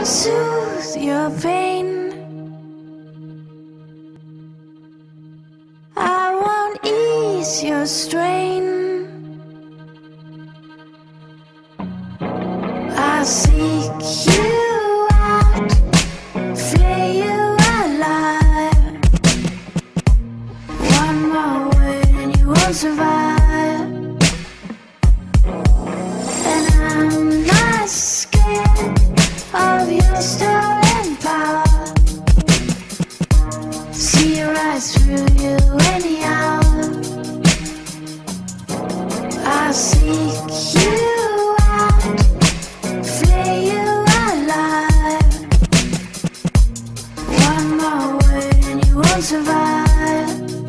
soothe your pain. I won't ease your strain. I'll seek you out, flay you alive. One more word and you won't survive. And I'm not scared of your stolen power. See right through you anyhow. I'll seek you out, flay you alive. One more word and you won't survive.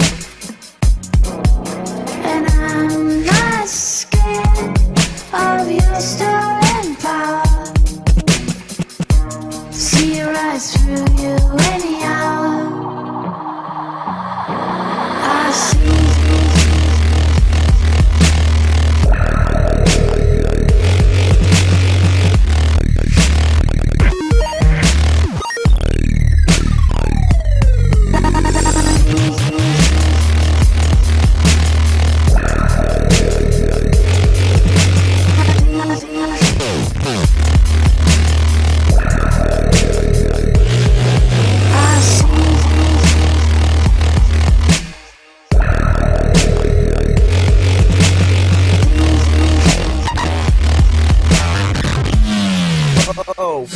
And I'm not scared of your stolen power. See right through you anyhow. I see. Oh.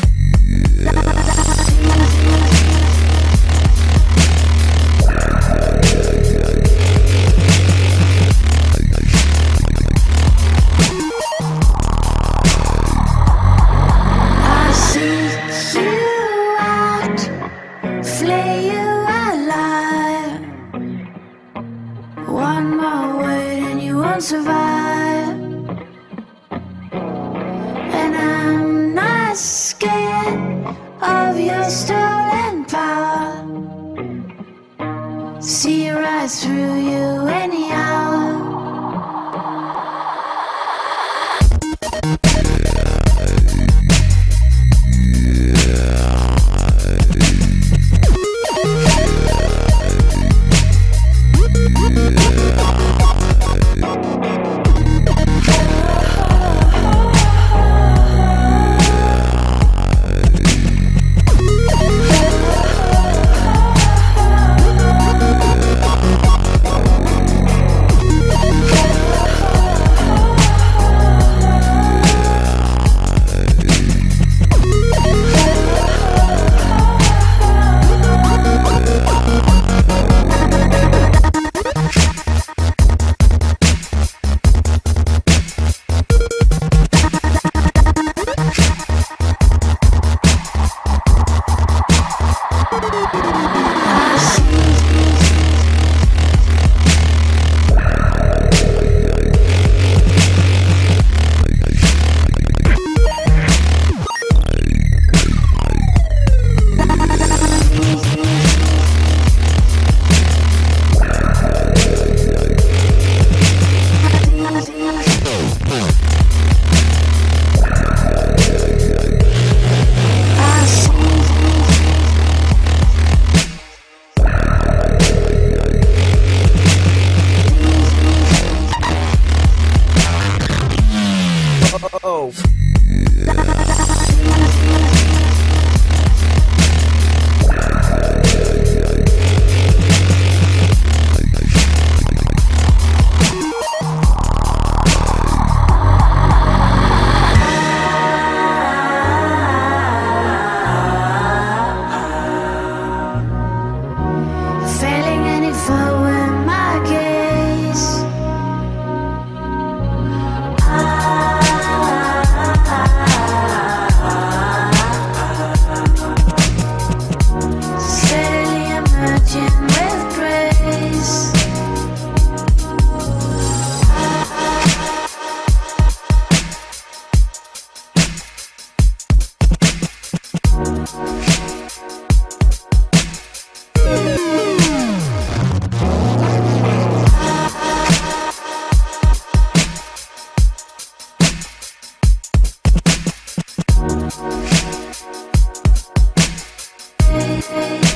I'll seek you out, flay you alive. One more word and you won't survive. And I'm not scared of your stolen power. See right through you anyhow. say